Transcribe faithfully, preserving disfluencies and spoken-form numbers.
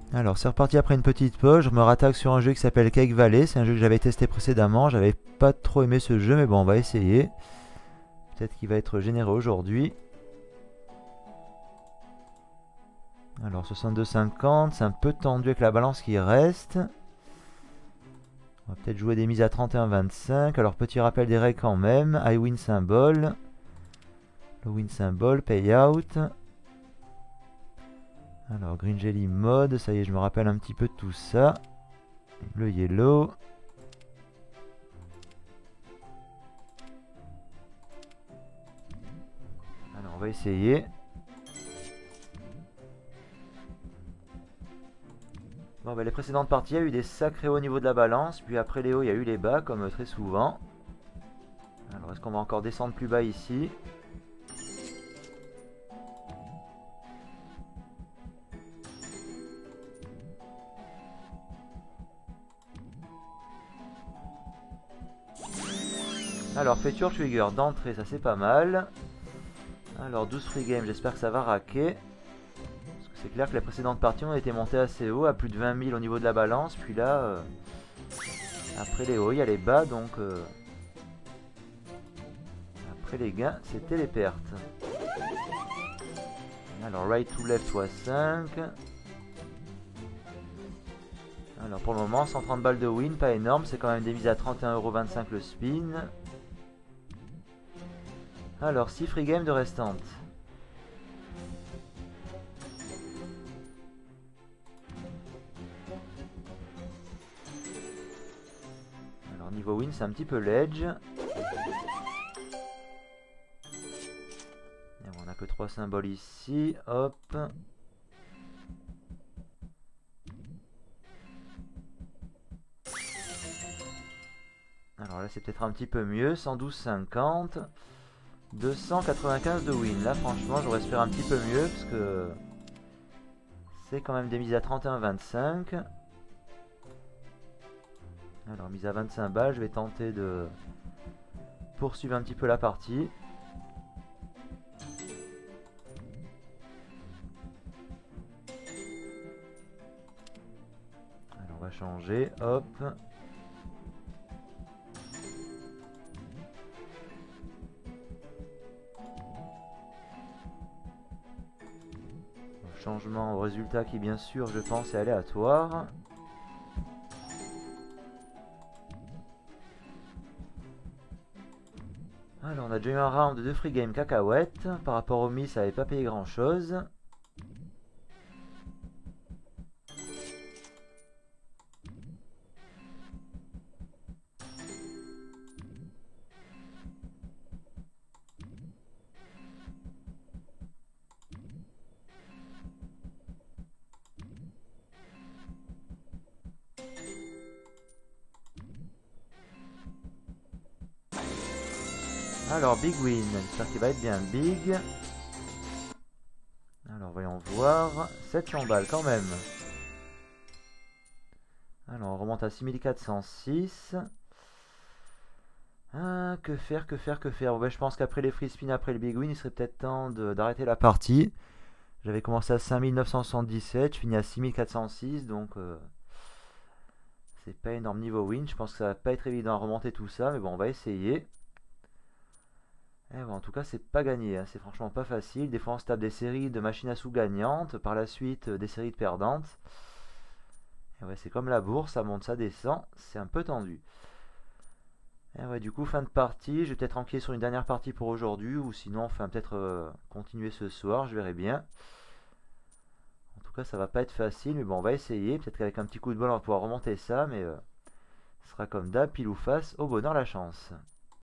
Alors c'est reparti après une petite pause, je me rattaque sur un jeu qui s'appelle Cake Valley, c'est un jeu que j'avais testé précédemment, j'avais pas trop aimé ce jeu mais bon on va essayer. Peut-être qu'il va être généreux aujourd'hui. Alors soixante-deux cinquante, c'est un peu tendu avec la balance qui reste. On va peut-être jouer des mises à trente et un vingt-cinq, alors petit rappel des règles quand même, I win symbol. Le win symbol, payout. Alors green jelly mode, ça y est je me rappelle un petit peu de tout ça. Le yellow. Alors on va essayer. Bon bah les précédentes parties, il y a eu des sacrés hauts au niveau de la balance, puis après les hauts il y a eu les bas comme très souvent. Alors est-ce qu'on va encore descendre plus bas ici? Alors feature trigger d'entrée, ça c'est pas mal. Alors douze free game, j'espère que ça va raquer. Parce que c'est clair que les précédentes parties ont été montées assez haut, à plus de vingt mille au niveau de la balance. Puis là, euh, après les hauts, il y a les bas, donc... Euh, après les gains, c'était les pertes. Alors right to left fois cinq. Alors pour le moment, cent trente balles de win, pas énorme. C'est quand même des mises à trente et un euros vingt-cinq le spin. Alors six free games de restantes. Alors niveau win, c'est un petit peu l'edge. On n'a que trois symboles ici. Hop. Alors là c'est peut-être un petit peu mieux. cent douze cinquante. deux cent quatre-vingt-quinze de win. Là franchement j'aurais espéré un petit peu mieux parce que c'est quand même des mises à trente et un vingt-cinq. Alors mise à vingt-cinq balles, je vais tenter de poursuivre un petit peu la partie. Alors on va changer, hop. Changement au résultat qui bien sûr je pense est aléatoire. Alors on a déjà eu un round de free game cacahuète. Par rapport au mi ça n'avait pas payé grand chose. Alors big win, j'espère qu'il va être bien big. Alors voyons voir, sept cents balles quand même. Alors on remonte à six mille quatre cent six. Ah, que faire, que faire, que faire. Bon, ben, je pense qu'après les free spin, après le big win, il serait peut-être temps d'arrêter la partie. J'avais commencé à cinq mille neuf cent soixante-dix-sept, je finis à six mille quatre cent six, donc euh, c'est pas énorme niveau win. Je pense que ça va pas être évident à remonter tout ça, mais bon, on va essayer. Eh bon, en tout cas, c'est pas gagné, hein. C'est franchement pas facile. Des fois, on se tape des séries de machines à sous gagnantes, par la suite, euh, des séries de perdantes. Et ouais, c'est comme la bourse, ça monte, ça descend, c'est un peu tendu. Et ouais, du coup, fin de partie. Je vais peut-être enquiller sur une dernière partie pour aujourd'hui, ou sinon, enfin, peut-être euh, continuer ce soir, je verrai bien. En tout cas, ça va pas être facile, mais bon, on va essayer. Peut-être qu'avec un petit coup de bol, on va pouvoir remonter ça, mais euh, ce sera comme d'hab, pile ou face, au bonheur la chance.